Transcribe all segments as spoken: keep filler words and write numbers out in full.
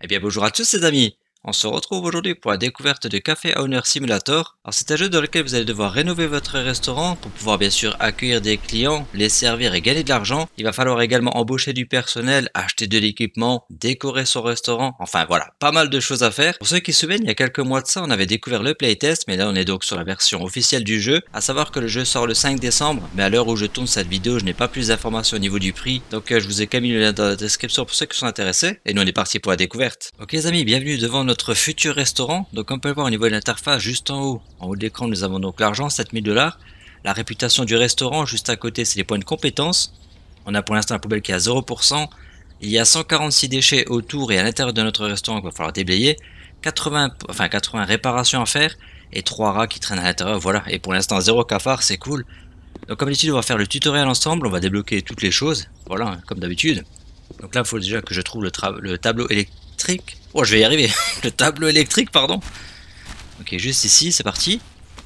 Eh bien bonjour à tous les amis, on se retrouve aujourd'hui pour la découverte de Café Owner Simulator. Alors c'est un jeu dans lequel vous allez devoir rénover votre restaurant pour pouvoir bien sûr accueillir des clients, les servir et gagner de l'argent. Il va falloir également embaucher du personnel, acheter de l'équipement, décorer son restaurant, enfin voilà, pas mal de choses à faire. Pour ceux qui se souviennent, il y a quelques mois de ça on avait découvert le playtest, mais là on est donc sur la version officielle du jeu. À savoir que le jeu sort le cinq décembre, mais à l'heure où je tourne cette vidéo je n'ai pas plus d'informations au niveau du prix, donc euh, je vous ai quand même mis le lien dans la description pour ceux qui sont intéressés, et nous on est parti pour la découverte. Ok les amis, bienvenue devant notre futur restaurant. Donc on peut le voir au niveau de l'interface juste en haut, en haut de l'écran nous avons donc l'argent, sept mille dollars, la réputation du restaurant, juste à côté c'est les points de compétence. On a pour l'instant la poubelle qui est à zéro pour cent, il y a cent quarante-six déchets autour et à l'intérieur de notre restaurant qu'il va falloir déblayer, quatre-vingts, enfin quatre-vingts réparations à faire et trois rats qui traînent à l'intérieur, voilà, et pour l'instant zéro cafard, c'est cool. Donc comme d'habitude on va faire le tutoriel ensemble, on va débloquer toutes les choses, voilà, hein, comme d'habitude. Donc là il faut déjà que je trouve le, le tableau électrique. Oh je vais y arriver. Le tableau électrique pardon. Ok, juste ici, c'est parti.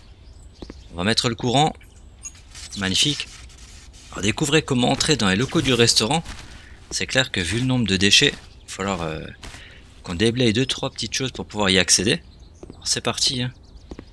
On va mettre le courant. Magnifique. Alors découvrez comment entrer dans les locaux du restaurant. C'est clair que vu le nombre de déchets, il va falloir euh, qu'on déblaye deux trois petites choses pour pouvoir y accéder. Alors c'est parti, hein.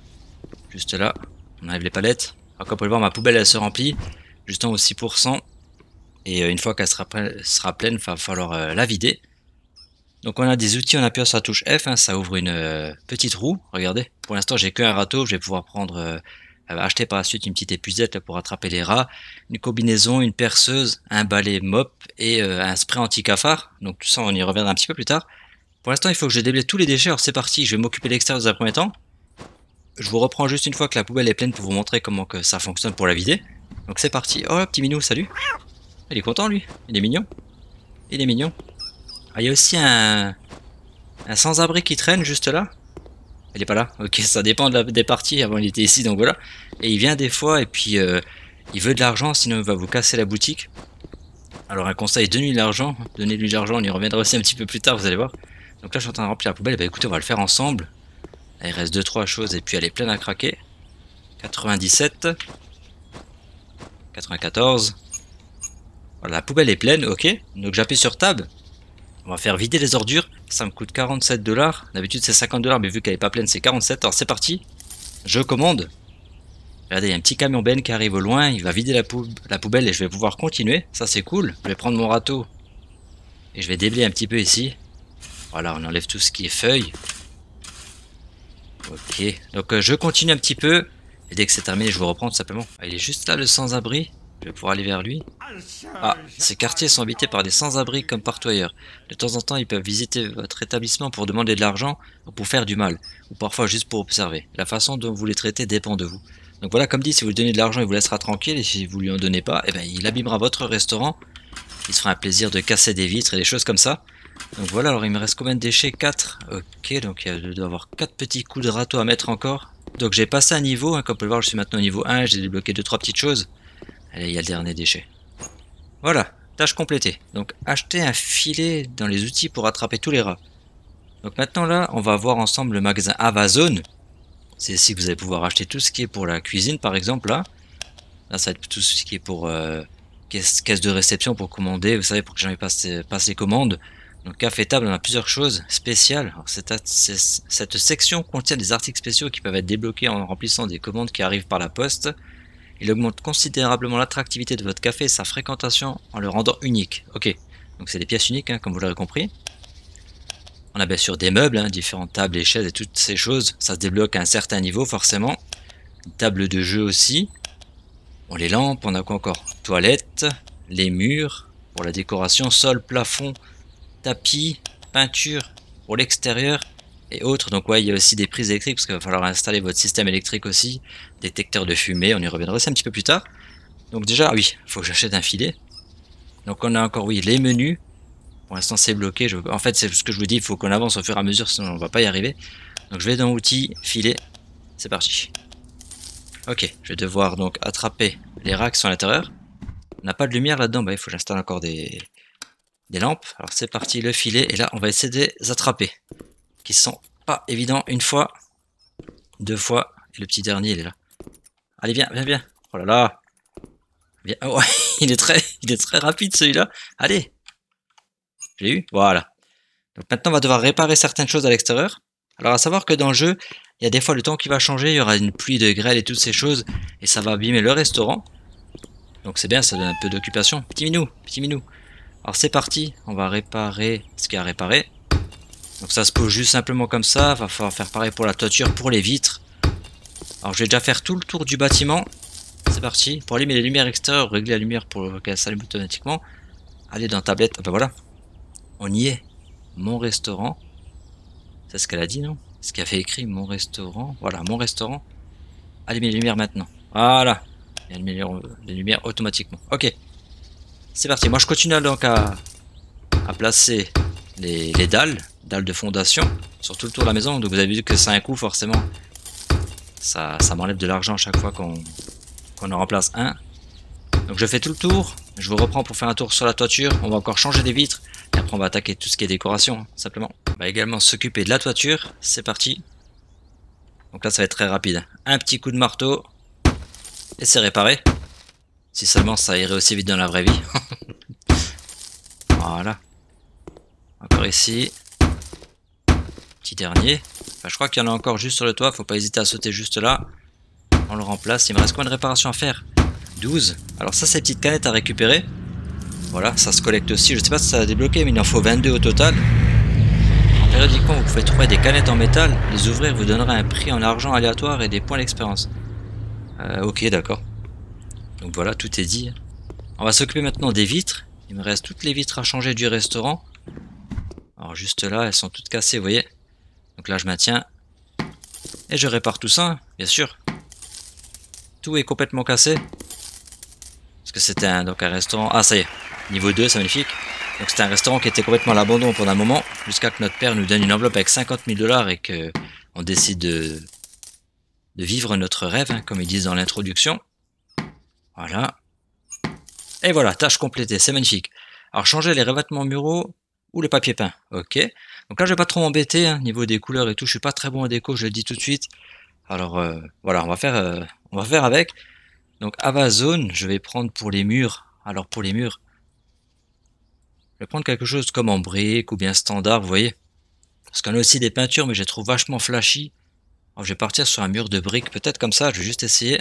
Juste là, on enlève les palettes. Alors comme vous pouvez le voir, ma poubelle elle se remplit. Juste en haut six pour cent. Et euh, une fois qu'elle sera, sera pleine, il va falloir euh, la vider. Donc on a des outils, on appuie sur la touche F, hein, ça ouvre une euh, petite roue, regardez. Pour l'instant j'ai qu'un râteau, je vais pouvoir prendre, euh, acheter par la suite une petite épuisette là, pour attraper les rats, une combinaison, une perceuse, un balai mop et euh, un spray anti-cafard. Donc tout ça on y reviendra un petit peu plus tard. Pour l'instant il faut que je déblaye tous les déchets, alors c'est parti, je vais m'occuper de l'extérieur dans un premier temps. Je vous reprends juste une fois que la poubelle est pleine pour vous montrer comment que ça fonctionne pour la vider. Donc c'est parti, oh petit minou, salut. Il est content lui, il est mignon. Il est mignon. Ah, il y a aussi un, un sans-abri qui traîne juste là. Il est pas là. Ok, ça dépend de la, des parties. Avant il était ici, donc voilà. Et il vient des fois et puis euh, il veut de l'argent, sinon il va vous casser la boutique. Alors un conseil, donnez-lui de l'argent. Donnez-lui de l'argent, on y reviendra aussi un petit peu plus tard, vous allez voir. Donc là je suis en train de remplir la poubelle. Bah écoutez, on va le faire ensemble. Là, il reste deux trois choses et puis elle est pleine à craquer. quatre-vingt-dix-sept. quatre-vingt-quatorze. Voilà, la poubelle est pleine, ok. Donc j'appuie sur Tab. On va faire vider les ordures, ça me coûte quarante-sept dollars, d'habitude c'est cinquante dollars mais vu qu'elle est pas pleine c'est quarante-sept, alors c'est parti, je commande. Regardez, il y a un petit camion Ben qui arrive au loin, il va vider la, pou la poubelle et je vais pouvoir continuer, ça c'est cool. Je vais prendre mon râteau et je vais déblayer un petit peu ici. Voilà, on enlève tout ce qui est feuilles. Ok, donc euh, je continue un petit peu et dès que c'est terminé je vous reprends tout simplement. Ah, il est juste là le sans-abri. Je vais pouvoir aller vers lui. Ah, ces quartiers sont habités par des sans-abri comme partout ailleurs. De temps en temps, ils peuvent visiter votre établissement pour demander de l'argent ou pour faire du mal, ou parfois juste pour observer. La façon dont vous les traitez dépend de vous. Donc voilà, comme dit, si vous lui donnez de l'argent, il vous laissera tranquille, et si vous lui en donnez pas, eh ben, il abîmera votre restaurant. Il se fera un plaisir de casser des vitres et des choses comme ça. Donc voilà, alors il me reste combien de déchets? Quatre. Ok, donc il doit y avoir quatre petits coups de râteau à mettre encore. Donc j'ai passé un niveau, hein, comme vous pouvez le voir, je suis maintenant au niveau un, j'ai débloqué deux trois petites choses. Allez, il y a le dernier déchet. Voilà, tâche complétée. Donc acheter un filet dans les outils pour attraper tous les rats. Donc maintenant là, on va voir ensemble le magasin Amazon. C'est ici que vous allez pouvoir acheter tout ce qui est pour la cuisine par exemple là. Là ça va être tout ce qui est pour euh, caisse, caisse de réception pour commander, vous savez, pour que les gens y passent, passent les commandes. Donc café table, on a plusieurs choses spéciales. Alors, cette, cette section contient des articles spéciaux qui peuvent être débloqués en remplissant des commandes qui arrivent par la poste. Il augmente considérablement l'attractivité de votre café et sa fréquentation en le rendant unique. Ok, donc c'est des pièces uniques, hein, comme vous l'aurez compris. On a bien sûr des meubles, hein, différentes tables et chaises et toutes ces choses. Ça se débloque à un certain niveau forcément. Une table de jeu aussi. Bon, les lampes, on a quoi encore? Toilettes, les murs, pour la décoration, sol, plafond, tapis, peinture pour l'extérieur et autres. Donc ouais, il y a aussi des prises électriques parce qu'il va falloir installer votre système électrique aussi, détecteur de fumée, on y reviendra aussi un petit peu plus tard. Donc déjà, oui, il faut que j'achète un filet. Donc on a encore, oui, les menus. Pour l'instant c'est bloqué, je... en fait c'est ce que je vous dis, il faut qu'on avance au fur et à mesure sinon on va pas y arriver. Donc je vais dans outils, filet, c'est parti. Ok, je vais devoir donc attraper les rats qui sont à l'intérieur. On n'a pas de lumière là-dedans, bah il faut que j'installe encore des... des lampes. Alors c'est parti, le filet, et là on va essayer de les attraper. Qui sont pas évidents, une fois, deux fois, et le petit dernier il est là. Allez viens, viens, viens. Oh là là. Viens. Oh, ouais, il est très, il est très rapide celui-là. Allez. J'ai eu, voilà. Donc maintenant, on va devoir réparer certaines choses à l'extérieur. Alors à savoir que dans le jeu, il y a des fois le temps qui va changer, il y aura une pluie de grêle et toutes ces choses, et ça va abîmer le restaurant. Donc c'est bien, ça donne un peu d'occupation. Petit minou, petit minou. Alors c'est parti, on va réparer ce qu'il y a à réparer. Donc ça se pose juste simplement comme ça, va falloir faire pareil pour la toiture, pour les vitres. Alors je vais déjà faire tout le tour du bâtiment. C'est parti, pour allumer les lumières extérieures, régler la lumière pour qu'elle s'allume automatiquement. Allez dans tablette, ah ben voilà, on y est. Mon restaurant, c'est ce qu'elle a dit non? Ce qui a fait écrit mon restaurant, voilà mon restaurant. Allumer les lumières maintenant, voilà. Et allumer les lumières automatiquement, ok. C'est parti, moi je continue donc à, à placer les, les dalles, dalles de fondation, sur tout le tour de la maison. Donc vous avez vu que c'est un coût forcément. Ça, ça m'enlève de l'argent à chaque fois qu'on qu'on en remplace un. Donc je fais tout le tour, je vous reprends pour faire un tour sur la toiture. On va encore changer des vitres, et après on va attaquer tout ce qui est décoration, hein, simplement. On va également s'occuper de la toiture, c'est parti. Donc là ça va être très rapide. Un petit coup de marteau, et c'est réparé. Si seulement ça irait aussi vite dans la vraie vie. Voilà. Encore ici. Petit dernier. Enfin, je crois qu'il y en a encore juste sur le toit, faut pas hésiter à sauter juste là. On le remplace, il me reste combien de réparations à faire? douze. Alors ça, c'est les petites canettes à récupérer. Voilà, ça se collecte aussi. Je sais pas si ça a débloqué, mais il en faut vingt-deux au total. Alors, périodiquement, vous pouvez trouver des canettes en métal. Les ouvrir vous donnera un prix en argent aléatoire et des points d'expérience. Euh, ok, d'accord. Donc voilà, tout est dit. On va s'occuper maintenant des vitres. Il me reste toutes les vitres à changer du restaurant. Alors juste là, elles sont toutes cassées, vous voyez. Donc là, je maintiens. Et je répare tout ça, bien sûr. Tout est complètement cassé. Parce que c'était un, donc un restaurant... Ah, ça y est. Niveau deux, c'est magnifique. Donc c'était un restaurant qui était complètement à l'abandon pendant un moment. Jusqu'à que notre père nous donne une enveloppe avec cinquante mille dollars et qu'on décide de, de vivre notre rêve, hein, comme ils disent dans l'introduction. Voilà. Et voilà, tâche complétée, c'est magnifique. Alors changer les revêtements muraux ou le papier peint. Ok. Donc là, je vais pas trop m'embêter, hein, niveau des couleurs et tout. Je suis pas très bon en déco, je le dis tout de suite. Alors euh, voilà, on va faire, euh, on va faire avec. Donc Avazone, je vais prendre pour les murs. Alors pour les murs, je vais prendre quelque chose comme en brique ou bien standard, vous voyez. Parce qu'on a aussi des peintures, mais je les trouve vachement flashy. Alors je vais partir sur un mur de briques, peut-être comme ça. Je vais juste essayer.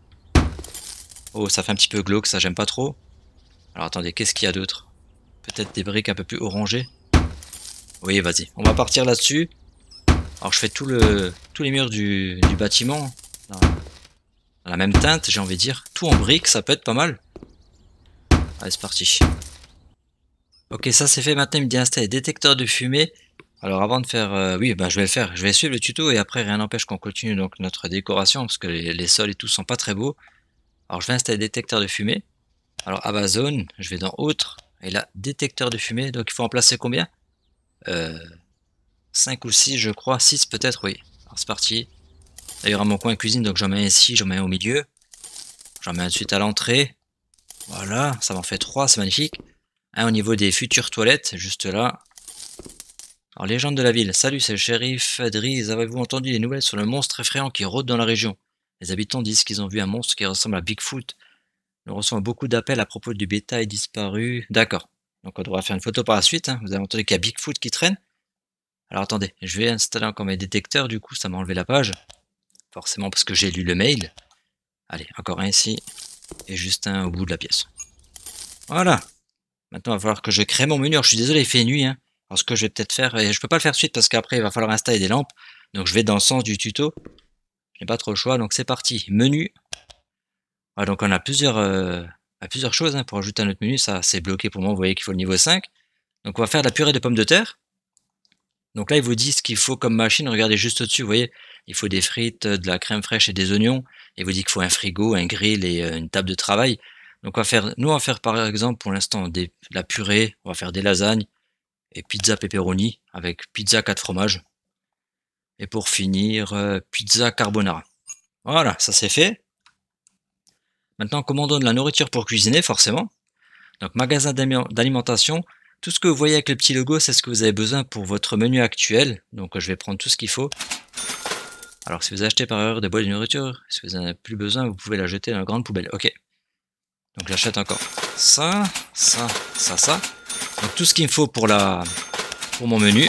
Oh, ça fait un petit peu glauque, ça j'aime pas trop. Alors attendez, qu'est-ce qu'il y a d'autre? Peut-être des briques un peu plus orangées. Oui, vas-y, on va partir là-dessus. Alors je fais tout le, tous les murs du, du bâtiment dans, dans la même teinte, j'ai envie de dire. Tout en briques, ça peut être pas mal. Allez, c'est parti. Ok, ça c'est fait. Maintenant, il me dit installer détecteur de fumée. Alors avant de faire... Euh, oui, ben, je vais le faire. Je vais suivre le tuto et après, rien n'empêche qu'on continue donc notre décoration parce que les, les sols et tout sont pas très beaux. Alors je vais installer détecteur de fumée. Alors Amazon, je vais dans autre. Et là, détecteur de fumée. Donc il faut en placer combien? euh, cinq ou six, je crois. six peut-être, oui. Alors c'est parti. Là, il y aura mon coin cuisine, donc j'en mets un ici, j'en mets un au milieu. J'en mets un ensuite à l'entrée. Voilà, ça m'en fait trois, c'est magnifique. Un au niveau des futures toilettes, juste là. Alors, légende de la ville. Salut, c'est le shérif Driz. Avez-vous entendu les nouvelles sur le monstre effrayant qui rôde dans la région? Les habitants disent qu'ils ont vu un monstre qui ressemble à Bigfoot. Nous recevons beaucoup d'appels à propos du bétail disparu. D'accord. Donc, on devra faire une photo par la suite. Hein. Vous avez entendu qu'il y a Bigfoot qui traîne? Alors, attendez. Je vais installer encore mes détecteurs. Du coup, ça m'a enlevé la page. Forcément, parce que j'ai lu le mail. Allez, encore un ici. Et juste un au bout de la pièce. Voilà. Maintenant, il va falloir que je crée mon menu. Alors, je suis désolé, il fait nuit. Hein. Alors, ce que je vais peut-être faire, et je peux pas le faire tout de suite parce qu'après, il va falloir installer des lampes. Donc, je vais dans le sens du tuto. Je n'ai pas trop le choix. Donc, c'est parti. Menu. Voilà, donc, on a plusieurs, euh, plusieurs choses hein, pour ajouter à notre menu. Ça, c'est bloqué pour moi. Vous voyez qu'il faut le niveau cinq. Donc, on va faire de la purée de pommes de terre. Donc là, il vous dit ce qu'il faut comme machine. Regardez juste au-dessus, vous voyez, il faut des frites, de la crème fraîche et des oignons. Il vous dit qu'il faut un frigo, un grill et une table de travail. Donc on va faire, nous on va faire par exemple pour l'instant de la purée, on va faire des lasagnes et pizza pepperoni avec pizza quatre fromages. Et pour finir, euh, pizza carbonara. Voilà, ça c'est fait. Maintenant, commandons de la nourriture pour cuisiner, forcément. Donc magasin d'alimentation. Tout ce que vous voyez avec le petit logo, c'est ce que vous avez besoin pour votre menu actuel. Donc je vais prendre tout ce qu'il faut. Alors si vous achetez par erreur des boîtes de nourriture, si vous n'en avez plus besoin, vous pouvez la jeter dans la grande poubelle. Ok. Donc j'achète encore ça, ça, ça, ça. Donc tout ce qu'il me faut pour la pour mon menu.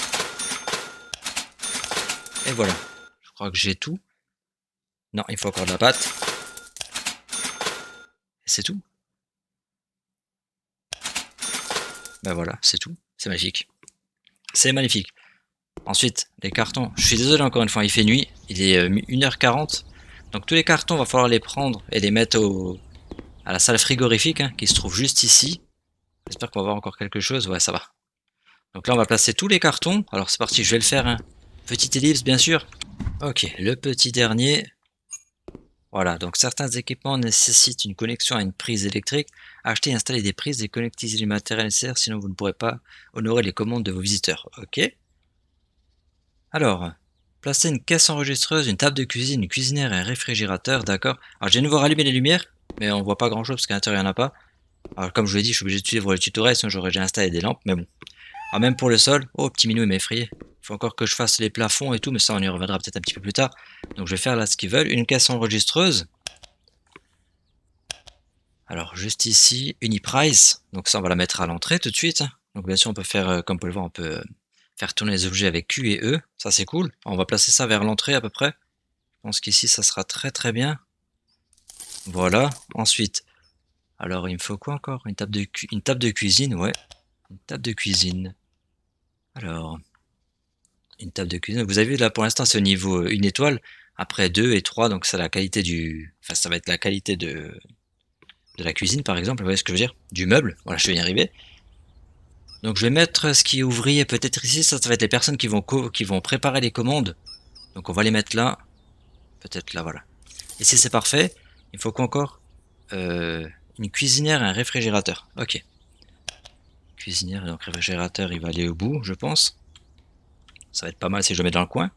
Et voilà. Je crois que j'ai tout. Non, il faut encore de la pâte. Et c'est tout. Ben voilà, c'est tout. C'est magnifique. C'est magnifique. Ensuite, les cartons. Je suis désolé encore une fois, il fait nuit. Il est une heure quarante. Donc tous les cartons, va falloir les prendre et les mettre au, à la salle frigorifique hein, qui se trouve juste ici. J'espère qu'on va avoir encore quelque chose. Ouais, ça va. Donc là, on va placer tous les cartons. Alors c'est parti, je vais le faire. Hein. Petite ellipse, bien sûr. Ok, le petit dernier. Voilà, donc certains équipements nécessitent une connexion à une prise électrique. Achetez et installez des prises et connectez le matériel nécessaire, sinon vous ne pourrez pas honorer les commandes de vos visiteurs. Ok. Alors, placez une caisse enregistreuse, une table de cuisine, une cuisinière et un réfrigérateur, d'accord. Alors j'ai de nouveau rallumé les lumières, mais on voit pas grand chose parce qu'à l'intérieur il n'y en a pas. Alors comme je vous l'ai dit, je suis obligé de suivre le tutoriel, sinon j'aurais déjà installé des lampes, mais bon. Alors même pour le sol, oh petit minou il m'a effrayé. Il faut encore que je fasse les plafonds et tout, mais ça on y reviendra peut-être un petit peu plus tard. Donc je vais faire là ce qu'ils veulent. Une caisse enregistreuse. Alors juste ici, Uniprice. Donc ça on va la mettre à l'entrée tout de suite. Donc bien sûr on peut faire, euh, comme vous pouvez le voir, on peut faire tourner les objets avec Q et E. Ça c'est cool. On va placer ça vers l'entrée à peu près. Je pense qu'ici ça sera très très bien. Voilà. Ensuite, alors il me faut quoi encore? Une table de, cu une table de cuisine, ouais. Une table de cuisine. Alors, une table de cuisine. Vous avez vu là pour l'instant c'est au niveau une étoile. Après deux et trois, donc c'est la qualité du... Enfin ça va être la qualité de... de la cuisine par exemple, vous voyez ce que je veux dire? Du meuble, voilà je vais y arriver. Donc je vais mettre ce qui est ouvrier peut-être ici, ça, ça va être les personnes qui vont, qui vont préparer les commandes. Donc on va les mettre là. Peut-être là, voilà. Ici c'est parfait. Il faut qu'encore euh, une cuisinière et un réfrigérateur. Ok. Cuisinière et donc réfrigérateur, il va aller au bout, je pense. Ça va être pas mal si je le mets dans le coin.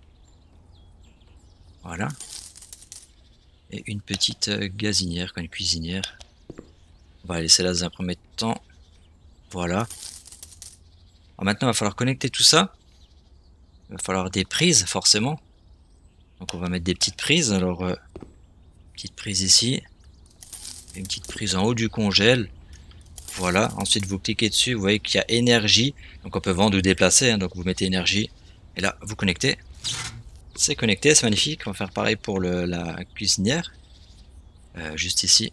Voilà. Et une petite euh, gazinière, une cuisinière. On va la laisser là dans un premier temps. Voilà. Alors maintenant, il va falloir connecter tout ça. Il va falloir des prises, forcément. Donc on va mettre des petites prises. Alors, euh, petite prise ici. Une petite prise en haut du congèle. Voilà. Ensuite, vous cliquez dessus. Vous voyez qu'il y a énergie. Donc on peut vendre ou déplacer. Hein, donc vous mettez énergie. Et là, vous connectez. C'est connecté, c'est magnifique. On va faire pareil pour le, la cuisinière. Euh, juste ici.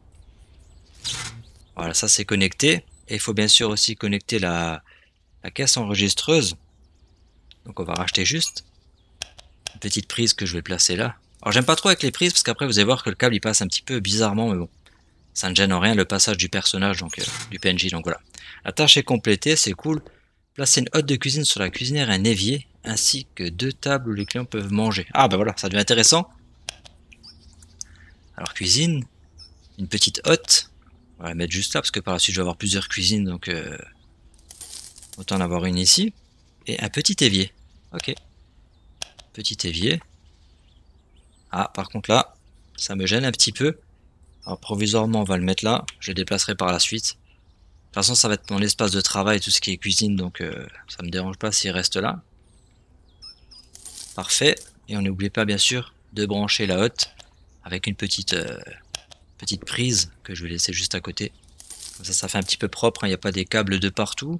Voilà, ça c'est connecté. Et il faut bien sûr aussi connecter la, la caisse enregistreuse. Donc on va racheter juste une petite prise que je vais placer là. Alors j'aime pas trop avec les prises parce qu'après vous allez voir que le câble il passe un petit peu bizarrement, mais bon. Ça ne gêne en rien le passage du personnage, donc euh, du P N J, donc voilà. La tâche est complétée, c'est cool. Placer une hotte de cuisine sur la cuisinière et un évier, ainsi que deux tables où les clients peuvent manger. Ah bah voilà, ça devient intéressant. Alors cuisine, une petite hotte. On va la mettre juste là parce que par la suite je vais avoir plusieurs cuisines, donc euh, autant en avoir une ici. Et un petit évier. Ok. Petit évier. Ah par contre là, ça me gêne un petit peu. Alors provisoirement on va le mettre là. Je le déplacerai par la suite. De toute façon ça va être mon espace de travail, tout ce qui est cuisine, donc euh, ça me dérange pas s'il reste là. Parfait. Et on n'oublie pas bien sûr de brancher la hotte avec une petite, euh, petite prise que je vais laisser juste à côté. Comme ça, ça fait un petit peu propre, il hein, n'y a pas des câbles de partout.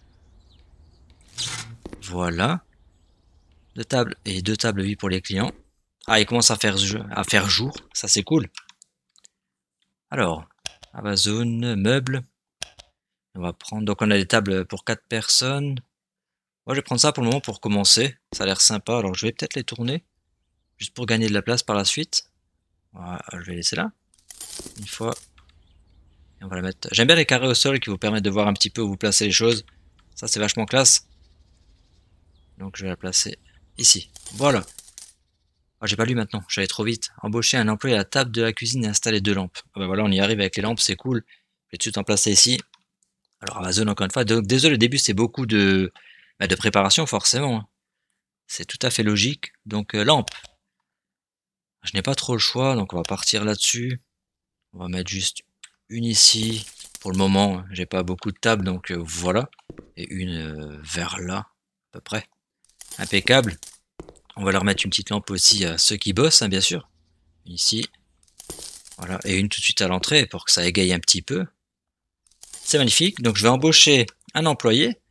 Voilà. Deux tables et deux tables oui pour les clients. Ah, il commence à faire, à faire jour, ça c'est cool. Alors, Amazon, meubles. On va prendre, donc on a des tables pour quatre personnes. Moi je vais prendre ça pour le moment pour commencer. Ça a l'air sympa, alors je vais peut-être les tourner. Juste pour gagner de la place par la suite. Voilà, je vais laisser là. Une fois. Et on va la mettre. J'aime bien les carrés au sol qui vous permettent de voir un petit peu où vous placez les choses. Ça c'est vachement classe. Donc je vais la placer ici. Voilà. Ah, j'ai pas lu maintenant, j'allais trop vite. Embaucher un employé à la table de la cuisine et installer deux lampes. Ah bah voilà, on y arrive avec les lampes, c'est cool. Je vais tout de suite en placer ici. Alors Amazon encore une fois. Donc désolé, au début c'est beaucoup de, bah, de préparation forcément. C'est tout à fait logique. Donc euh, lampe. Je n'ai pas trop le choix, donc on va partir là-dessus. On va mettre juste une ici. Pour le moment, j'ai pas beaucoup de tables, donc euh, voilà. Et une euh, vers là, à peu près. Impeccable. On va leur mettre une petite lampe aussi à ceux qui bossent, hein, bien sûr. Ici. Voilà. Et une tout de suite à l'entrée pour que ça égaye un petit peu. C'est magnifique. Donc je vais embaucher un employé.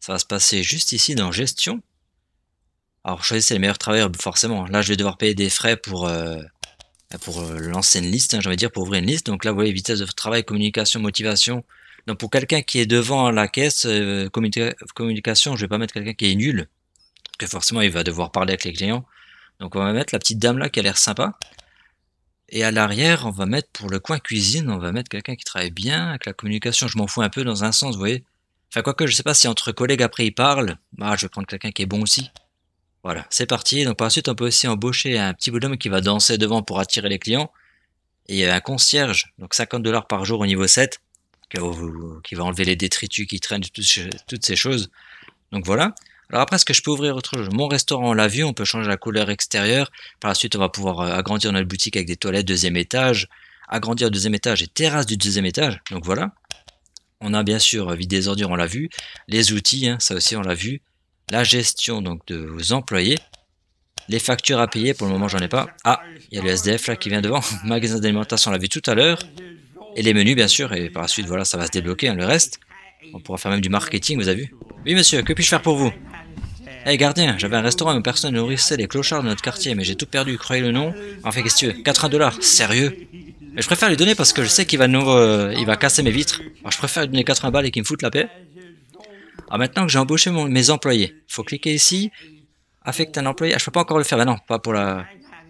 Ça va se passer juste ici dans gestion. Alors choisissez les meilleurs travailleurs, forcément. Là je vais devoir payer des frais pour, euh, pour euh, lancer une liste, hein, j'ai envie de dire, pour ouvrir une liste. Donc là vous voyez vitesse de travail, communication, motivation. Donc pour quelqu'un qui est devant la caisse, euh, communica communication, je vais pas mettre quelqu'un qui est nul. Parce que forcément il va devoir parler avec les clients. Donc on va mettre la petite dame là qui a l'air sympa. Et à l'arrière, on va mettre pour le coin cuisine, on va mettre quelqu'un qui travaille bien avec la communication. Je m'en fous un peu dans un sens, vous voyez. Enfin, quoique, je sais pas si entre collègues après ils parlent. Bah, je vais prendre quelqu'un qui est bon aussi. Voilà, c'est parti. Donc par la suite, on peut aussi embaucher un petit bonhomme qui va danser devant pour attirer les clients. Et il y a un concierge, donc cinquante dollars par jour au niveau sept, qui va enlever les détritus qui traînent, toutes ces choses. Donc voilà. Alors après, est-ce que je peux ouvrir autre chose? Mon restaurant, on l'a vu, on peut changer la couleur extérieure. Par la suite, on va pouvoir agrandir notre boutique avec des toilettes deuxième étage, agrandir le deuxième étage et terrasse du deuxième étage. Donc voilà. On a bien sûr vidé des ordures, on l'a vu. Les outils, hein, ça aussi on l'a vu. La gestion donc de vos employés. Les factures à payer, pour le moment j'en ai pas. Ah, il y a le S D F là qui vient devant. Magasin d'alimentation, on l'a vu tout à l'heure. Et les menus bien sûr, et par la suite voilà, ça va se débloquer, hein, le reste. On pourra faire même du marketing, vous avez vu? Oui monsieur, que puis-je faire pour vous? Eh hey, gardien, j'avais un restaurant où personne nourrissait les clochards de notre quartier, mais j'ai tout perdu, croyez le nom. Enfin, qu'est-ce que tu veux? quatre-vingts dollars, sérieux? Mais je préfère lui donner parce que je sais qu'il va nous, euh, il va casser mes vitres. Alors je préfère lui donner quatre-vingts balles et qu'il me foute la paix. Alors maintenant que j'ai embauché mon, mes employés, faut cliquer ici, affecter un employé. Ah, je peux pas encore le faire, bah non, pas pour la...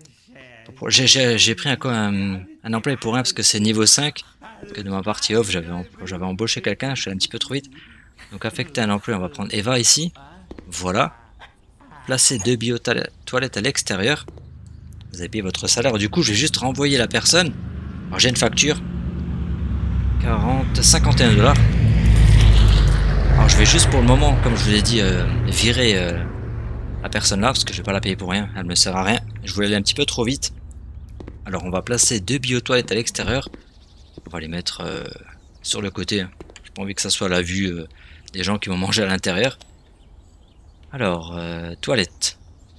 J'ai pris un, un, un employé pour rien parce que c'est niveau cinq. Parce que de ma partie off, j'avais embauché quelqu'un, je suis un petit peu trop vite. Donc affecter un employé, on va prendre Eva ici. Voilà. Placer deux bio-toilettes à l'extérieur. Vous avez payé votre salaire. Du coup, je vais juste renvoyer la personne. Alors, j'ai une facture. quarante, cinquante et un dollars. Alors, je vais juste pour le moment, comme je vous l'ai dit, euh, virer euh, la personne là. Parce que je vais pas la payer pour rien. Elle me sert à rien. Je voulais aller un petit peu trop vite. Alors, on va placer deux bio-toilettes à l'extérieur. On va les mettre euh, sur le côté. J'ai pas envie que ça soit à la vue euh, des gens qui vont manger à l'intérieur. Alors, euh, toilette.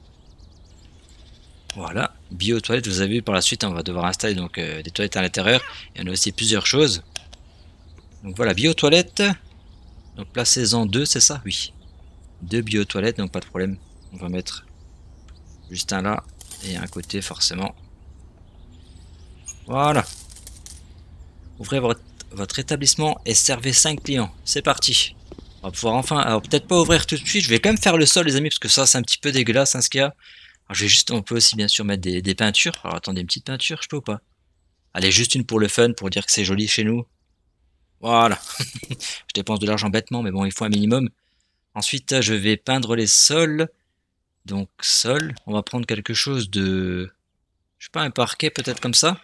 Voilà, bio-toilette, vous avez vu par la suite, on va devoir installer donc euh, des toilettes à l'intérieur. Il y en a aussi plusieurs choses. Donc voilà, bio-toilette. Donc placez-en deux, c'est ça? Oui. Deux bio-toilettes, donc pas de problème. On va mettre juste un là et un côté forcément. Voilà. Ouvrez votre, votre établissement et servez cinq clients. C'est parti. On va pouvoir enfin, alors peut-être pas ouvrir tout de suite, je vais quand même faire le sol les amis, parce que ça c'est un petit peu dégueulasse hein, ce qu'il y a. Alors, je vais juste, on peut aussi bien sûr mettre des, des peintures, alors attendez, une petite peinture, je peux ou pas? Allez, juste une pour le fun, pour dire que c'est joli chez nous. Voilà. Je dépense de l'argent bêtement, mais bon, il faut un minimum. Ensuite, je vais peindre les sols. Donc sol, on va prendre quelque chose de, je sais pas, un parquet peut-être comme ça.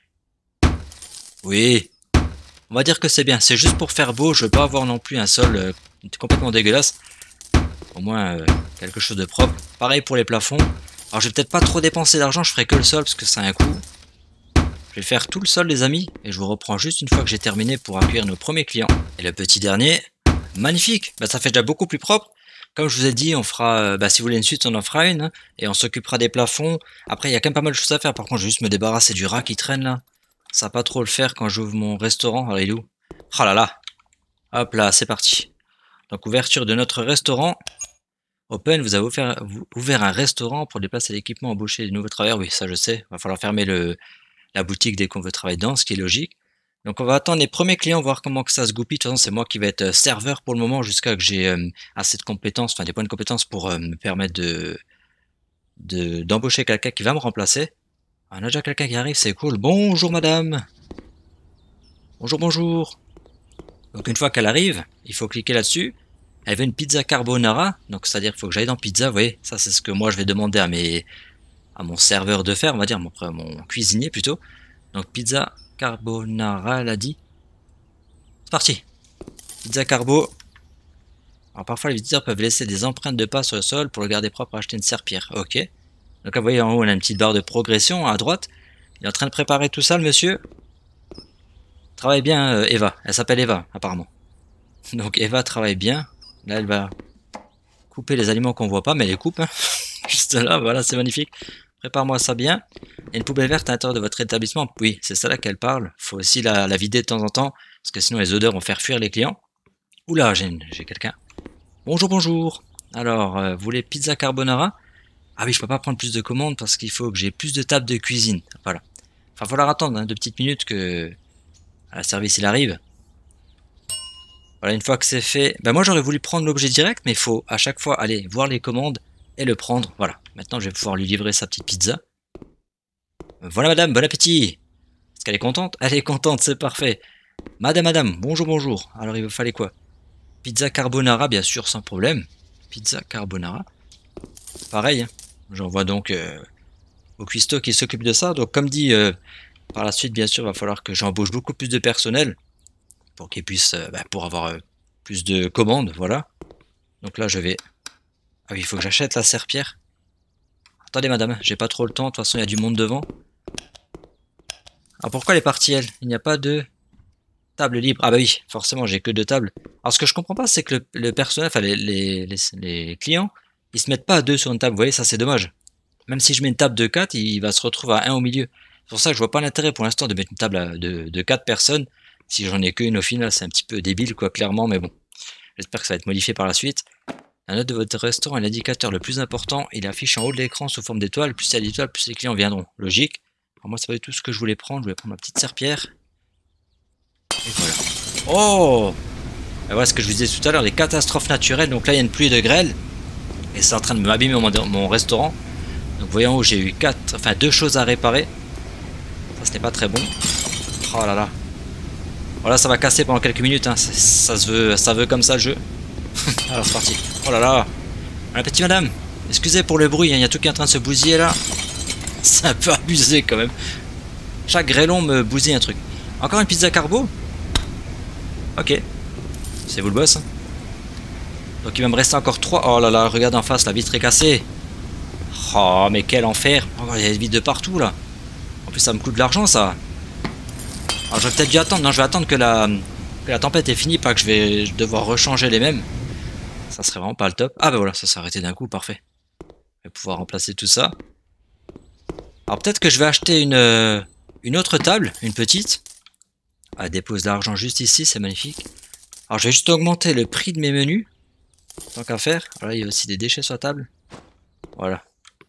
Oui. On va dire que c'est bien, c'est juste pour faire beau, je veux pas avoir non plus un sol euh, complètement dégueulasse. Au moins euh, quelque chose de propre. Pareil pour les plafonds. Alors je vais peut-être pas trop dépenser d'argent, je ferai que le sol parce que c'est un coût. Je vais faire tout le sol les amis, et je vous reprends juste une fois que j'ai terminé pour accueillir nos premiers clients. Et le petit dernier, magnifique, bah, ça fait déjà beaucoup plus propre. Comme je vous ai dit, on fera, bah, si vous voulez une suite, on en fera une, hein, et on s'occupera des plafonds. Après il y a quand même pas mal de choses à faire, par contre je vais juste me débarrasser du rat qui traîne là. Ça va pas trop le faire quand j'ouvre mon restaurant. Alors il est où? Oh là là. Hop là, c'est parti. Donc ouverture de notre restaurant. Open, vous avez ouvert, ouvert un restaurant pour déplacer l'équipement, embaucher de nouveaux travailleurs. Oui, ça je sais. Il va falloir fermer le, la boutique dès qu'on veut travailler dedans, ce qui est logique. Donc on va attendre les premiers clients, voir comment que ça se goupille. De toute façon, c'est moi qui vais être serveur pour le moment, jusqu'à que j'ai euh, assez de compétences, enfin des points de compétences pour euh, me permettre de d'embaucher quelqu'un qui va me remplacer. On a déjà quelqu'un qui arrive, c'est cool. Bonjour madame. Bonjour, bonjour. Donc une fois qu'elle arrive, il faut cliquer là-dessus. Elle veut une pizza carbonara. Donc c'est-à-dire qu'il faut que j'aille dans pizza, vous voyez. Ça c'est ce que moi je vais demander à mes à mon serveur de faire, on va dire, mon, mon cuisinier plutôt. Donc pizza carbonara, elle a dit. C'est parti. Pizza carbo. Alors parfois les visiteurs peuvent laisser des empreintes de pas sur le sol pour le garder propre et acheter une serpillère. Ok. Donc là, vous voyez en haut, on a une petite barre de progression à droite. Il est en train de préparer tout ça, le monsieur. Travaille bien, euh, Eva. Elle s'appelle Eva, apparemment. Donc Eva travaille bien. Là, elle va couper les aliments qu'on voit pas, mais elle les coupe. Hein. Juste là, voilà, c'est magnifique. Prépare-moi ça bien. Il y a une poubelle verte à l'intérieur de votre établissement. Oui, c'est ça là qu'elle parle. Faut aussi la, la vider de temps en temps, parce que sinon les odeurs vont faire fuir les clients. Oula, j'ai quelqu'un. Bonjour, bonjour. Alors, euh, vous voulez pizza carbonara? Ah oui, je peux pas prendre plus de commandes parce qu'il faut que j'ai plus de tables de cuisine. Voilà. Enfin, il va falloir attendre hein, deux petites minutes que le service il arrive. Voilà, une fois que c'est fait, ben moi j'aurais voulu prendre l'objet direct, mais il faut à chaque fois aller voir les commandes et le prendre. Voilà. Maintenant, je vais pouvoir lui livrer sa petite pizza. Voilà, madame, bon appétit. Est-ce qu'elle est contente? Elle est contente, c'est parfait. Madame, madame, bonjour, bonjour. Alors, il vous fallait quoi? Pizza carbonara, bien sûr, sans problème. Pizza carbonara. Pareil, hein. J'envoie donc euh, au cuistot qui s'occupe de ça. Donc, comme dit, euh, par la suite, bien sûr, il va falloir que j'embauche beaucoup plus de personnel pour qu'ils puissent, euh, bah, pour avoir euh, plus de commandes, voilà. Donc là, je vais... Ah oui, il faut que j'achète la serpillère. Attendez, madame, j'ai pas trop le temps. De toute façon, il y a du monde devant. Alors, pourquoi elle est partie, elle? Il n'y a pas de table libre. Ah bah oui, forcément, j'ai que deux tables. Alors, ce que je comprends pas, c'est que le, le personnel, enfin, les, les, les, les clients, ils se mettent pas à deux sur une table. Vous voyez, ça, c'est dommage. Même si je mets une table de quatre, il va se retrouver à un au milieu. C'est pour ça que je vois pas l'intérêt pour l'instant de mettre une table de, de quatre personnes. Si j'en ai qu'une au final, c'est un petit peu débile, quoi, clairement, mais bon. J'espère que ça va être modifié par la suite. La note de votre restaurant est l'indicateur le plus important. Il affiche en haut de l'écran sous forme d'étoile. Plus il y a d'étoiles, plus les clients viendront. Logique. Alors moi, c'est pas du tout ce que je voulais prendre. Je voulais prendre ma petite serpillère. Et voilà. Oh! Et voilà ce que je vous disais tout à l'heure, les catastrophes naturelles. Donc là, il y a une pluie de grêle. Et c'est en train de m'abîmer mon, mon restaurant. Donc voyons où j'ai eu quatre, enfin deux choses à réparer. Ça, ce n'est pas très bon. Oh là là. Voilà, ça va casser pendant quelques minutes. Hein. Ça, ça se veut, ça veut comme ça le jeu. Alors c'est parti. Oh là là. La petite madame. Excusez pour le bruit. Il hein. y a tout qui est en train de se bousiller là. C'est un peu abusé quand même. Chaque grêlon me bousille un truc. Encore une pizza carbo. Ok. C'est vous le boss. Hein. Donc il va me rester encore trois. Oh là là, regarde en face, la vitre est cassée. Oh mais quel enfer. Oh, il y a des vitres de partout là. En plus ça me coûte de l'argent ça. Alors j'aurais peut-être dû attendre. Non, je vais attendre que la, que la tempête est finie, pas que je vais devoir rechanger les mêmes. Ça serait vraiment pas le top. Ah bah voilà, ça s'est arrêté d'un coup, parfait. Je vais pouvoir remplacer tout ça. Alors peut-être que je vais acheter une, une autre table, une petite. Ah, dépose l'argent juste ici, c'est magnifique. Alors je vais juste augmenter le prix de mes menus. Tant qu'à faire. Alors là, il y a aussi des déchets sur la table. Voilà.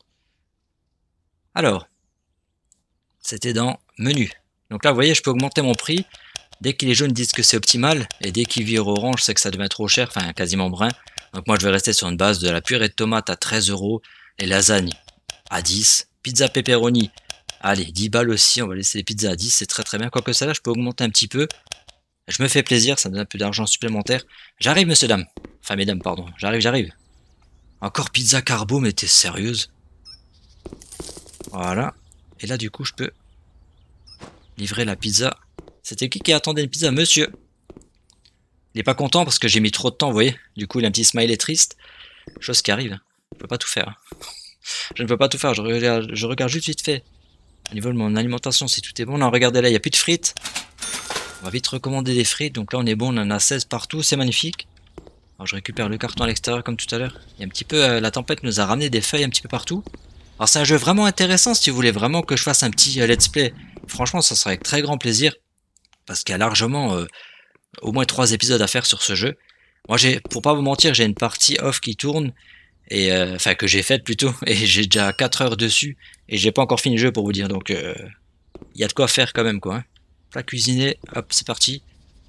Alors, c'était dans menu. Donc là, vous voyez, je peux augmenter mon prix. Dès qu'il est jaune, ils disent que c'est optimal. Et dès qu'il vire orange, c'est que ça devient trop cher. Enfin, quasiment brun. Donc moi, je vais rester sur une base de la purée de tomates à treize euros. Les lasagnes à dix. Pizza pepperoni. Allez, dix balles aussi. On va laisser les pizzas à dix. C'est très très bien. Quoique celle-là, je peux augmenter un petit peu. Je me fais plaisir. Ça me donne un peu d'argent supplémentaire. J'arrive, monsieur, dame. Enfin, mesdames, pardon. J'arrive, j'arrive. Encore pizza carbo, mais t'es sérieuse? Voilà. Et là, du coup, je peux livrer la pizza. C'était qui qui attendait une pizza? Monsieur. Il est pas content parce que j'ai mis trop de temps, vous voyez. Du coup, il a un petit smiley triste. Chose qui arrive. Je peux pas tout faire. Je ne peux pas tout faire. Je regarde, je regarde juste vite fait. Au niveau de mon alimentation, si tout est bon. Non, regardez là, il n'y a plus de frites. On va vite recommander des frites. Donc là, on est bon. On en a seize partout. C'est magnifique. Alors, je récupère le carton à l'extérieur comme tout à l'heure. Il y a un petit peu... Euh, la tempête nous a ramené des feuilles un petit peu partout. Alors, c'est un jeu vraiment intéressant si vous voulez vraiment que je fasse un petit euh, let's play. Franchement, ça serait avec très grand plaisir. Parce qu'il y a largement... Euh, au moins trois épisodes à faire sur ce jeu. Moi, j'ai, pour pas vous mentir, j'ai une partie off qui tourne, et euh, enfin que j'ai faite plutôt, et j'ai déjà quatre heures dessus, et j'ai pas encore fini le jeu pour vous dire, donc il euh, y a de quoi faire quand même quoi. Hein. Plat cuisiné, hop, c'est parti.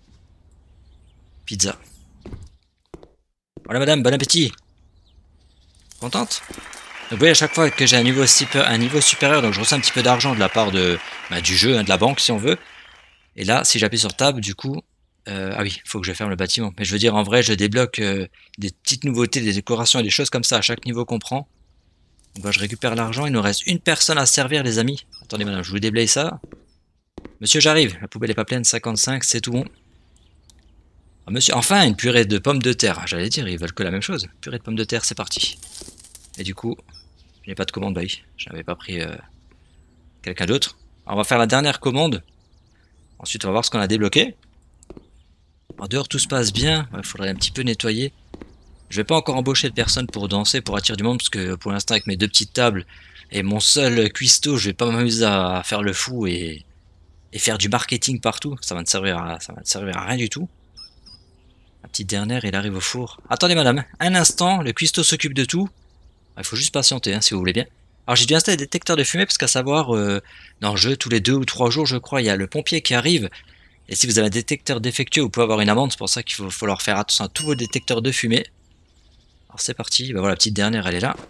Pizza. Voilà madame, bon appétit. Contente? Donc vous voyez à chaque fois que j'ai un niveau, super, un niveau supérieur, donc je reçois un petit peu d'argent de la part de, bah, du jeu, hein, de la banque si on veut. Et là, si j'appuie sur table, du coup, Euh, ah oui, il faut que je ferme le bâtiment. Mais je veux dire, en vrai, je débloque euh, des petites nouveautés, des décorations et des choses comme ça à chaque niveau qu'on prend. Donc bah, je récupère l'argent. Il nous reste une personne à servir, les amis. Attendez, madame, je vous déblaye ça. Monsieur, j'arrive. La poubelle est pas pleine. cinquante-cinq, c'est tout bon. Ah, monsieur, enfin, une purée de pommes de terre. J'allais dire, ils veulent que la même chose. Purée de pommes de terre, c'est parti. Et du coup, je n'ai pas de commande. Bah oui, je n'avais pas pris euh, quelqu'un d'autre. On va faire la dernière commande. Ensuite, on va voir ce qu'on a débloqué. En dehors tout se passe bien, il faudrait un petit peu nettoyer. Je vais pas encore embaucher de personnes pour danser, pour attirer du monde, parce que pour l'instant avec mes deux petites tables et mon seul cuistot, je vais pas m'amuser à faire le fou et, et faire du marketing partout. Ça va ne servir à, ça va ne servir à rien du tout. La petite dernière, il arrive au four. Attendez madame, un instant, le cuistot s'occupe de tout. Il faut juste patienter hein, si vous voulez bien. Alors j'ai dû installer des détecteurs de fumée parce qu'à savoir, euh, dans le jeu, tous les deux ou trois jours je crois, il y a le pompier qui arrive. Et si vous avez un détecteur défectueux, vous pouvez avoir une amende. C'est pour ça qu'il faut falloir faire attention à tous vos détecteurs de fumée. Alors c'est parti, bah voilà, la petite dernière, elle est là.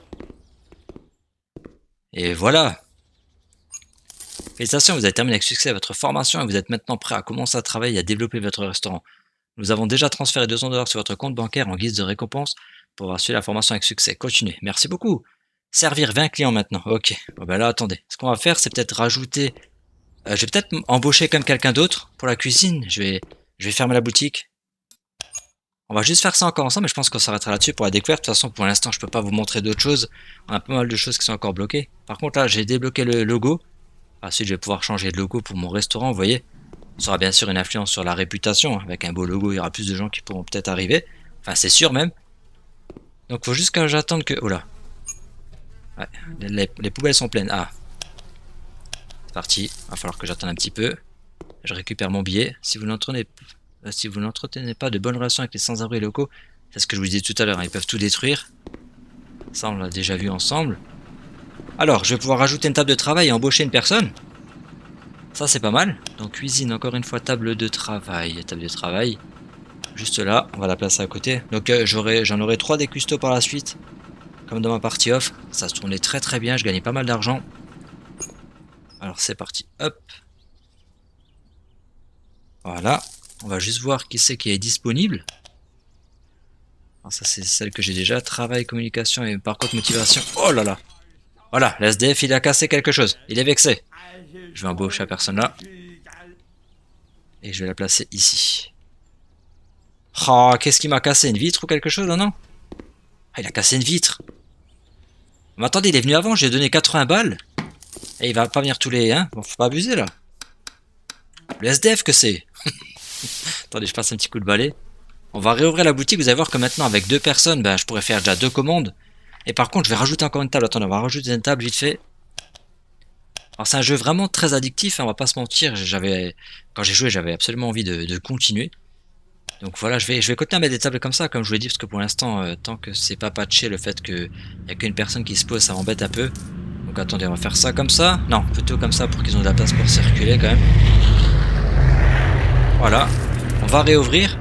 Et voilà. Félicitations, vous avez terminé avec succès votre formation et vous êtes maintenant prêt à commencer à travailler et à développer votre restaurant. Nous avons déjà transféré deux cents dollars sur votre compte bancaire en guise de récompense pour avoir suivi la formation avec succès. Continuez, merci beaucoup. Servir vingt clients maintenant, ok. Bon ben là, attendez, ce qu'on va faire, c'est peut-être rajouter... Euh, je vais peut-être embaucher comme quelqu'un d'autre pour la cuisine. Je vais, je vais fermer la boutique. On va juste faire ça encore ensemble, mais je pense qu'on s'arrêtera là-dessus pour la découverte. De toute façon, pour l'instant, je peux pas vous montrer d'autres choses. On a pas mal de choses qui sont encore bloquées. Par contre, là, j'ai débloqué le logo. Ensuite, je vais pouvoir changer de logo pour mon restaurant, vous voyez. Ça aura bien sûr une influence sur la réputation. Avec un beau logo, il y aura plus de gens qui pourront peut-être arriver. Enfin, c'est sûr même. Donc, faut juste que j'attende que... Oh là. Ouais, les, les poubelles sont pleines. Ah. C'est parti. Il va falloir que j'attende un petit peu. Je récupère mon billet. Si vous n'entretenez si vous n'entretenez pas de bonnes relations avec les sans-abri locaux, c'est ce que je vous disais tout à l'heure, hein, ils peuvent tout détruire. Ça, on l'a déjà vu ensemble. Alors, je vais pouvoir rajouter une table de travail et embaucher une personne. Ça, c'est pas mal. Donc, cuisine, encore une fois, table de travail. Table de travail. Juste là, on va la placer à côté. Donc, euh, j'aurai, j'en aurai trois des custos par la suite. Comme dans ma partie off. Ça se tournait très très bien. Je gagnais pas mal d'argent. Alors, c'est parti. Hop. Voilà. On va juste voir qui c'est qui est disponible. Alors, ça, c'est celle que j'ai déjà. Travail, communication et par contre, motivation. Oh là là. Voilà, l'S D F, il a cassé quelque chose. Il est vexé. Je vais embaucher la personne là. Et je vais la placer ici. Oh, qu'est-ce qui m'a cassé? Une vitre ou quelque chose, non, non? Ah, il a cassé une vitre. Mais attendez, il est venu avant, j'ai donné quatre-vingts balles. Et il va pas venir tous les... Hein, bon, faut pas abuser, là. Le S D F que c'est. Attendez, je passe un petit coup de balai. On va réouvrir la boutique, vous allez voir que maintenant, avec deux personnes, ben, je pourrais faire déjà deux commandes. Et par contre, je vais rajouter encore une table. Attendez, on va rajouter une table vite fait. Alors, c'est un jeu vraiment très addictif, hein, on va pas se mentir. J'avais, quand j'ai joué, j'avais absolument envie de, de continuer. Donc voilà, je vais, je vais continuer à mettre des tables comme ça, comme je vous l'ai dit, parce que pour l'instant, euh, tant que c'est pas patché, le fait qu'il n'y a qu'une personne qui se pose, ça m'embête un peu. Donc attendez, on va faire ça comme ça. Non, plutôt comme ça pour qu'ils ont de la place pour circuler quand même. Voilà, on va réouvrir.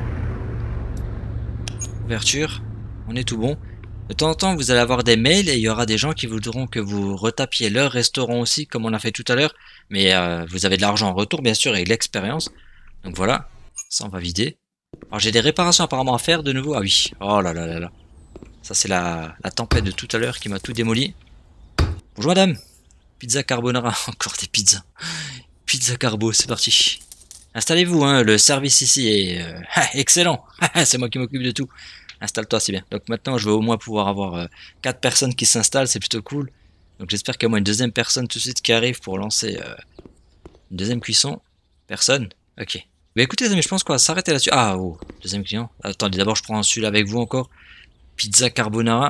Ouverture, on est tout bon. De temps en temps, vous allez avoir des mails et il y aura des gens qui voudront que vous retapiez leur restaurant aussi, comme on a fait tout à l'heure. Mais euh, vous avez de l'argent en retour, bien sûr, et l'expérience. Donc voilà, ça on va vider. Alors j'ai des réparations apparemment à faire de nouveau. Ah oui, oh là là là là. Ça c'est la, la tempête de tout à l'heure qui m'a tout démoli. Bonjour madame. Pizza carbonara, encore des pizzas. Pizza carbo, c'est parti. Installez-vous, hein, le service ici est euh, excellent. C'est moi qui m'occupe de tout. Installe-toi, c'est bien. Donc maintenant, je vais au moins pouvoir avoir euh, quatre personnes qui s'installent, c'est plutôt cool. Donc j'espère qu'il y a au moins une deuxième personne tout de suite qui arrive pour lancer euh, une deuxième cuisson. Personne? Ok. Bah écoutez les amis, je pense qu'on va s'arrêter là-dessus. Ah, oh, deuxième client. Attendez, d'abord je prends celui-là avec vous encore. Pizza carbonara.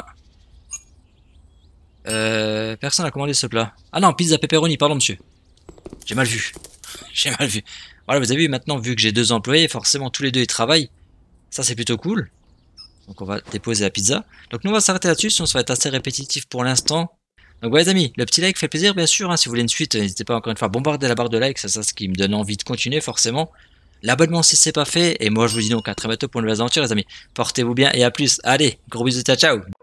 Euh, personne n'a commandé ce plat. Ah non, pizza pepperoni, pardon monsieur. J'ai mal vu. J'ai mal vu. Voilà, vous avez vu maintenant, vu que j'ai deux employés, forcément tous les deux ils travaillent. Ça c'est plutôt cool. Donc on va déposer la pizza. Donc nous on va s'arrêter là-dessus, sinon ça va être assez répétitif pour l'instant. Donc voilà les amis, le petit like fait plaisir bien sûr, hein, si vous voulez une suite, n'hésitez pas encore une fois à bombarder la barre de like, c'est ça ce qui me donne envie de continuer forcément. L'abonnement si c'est pas fait, et moi je vous dis donc à très bientôt pour une nouvelle aventure les amis. Portez-vous bien et à plus, allez, gros bisous, ciao ciao.